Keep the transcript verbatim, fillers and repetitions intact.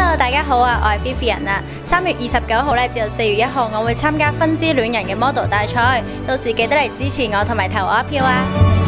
Hello， 大家好啊，我係 Vivian 啊。三月二十九號咧至到四月一號，我會參加分支戀人嘅 model 大賽，到時記得嚟支持我同埋投我一票啊！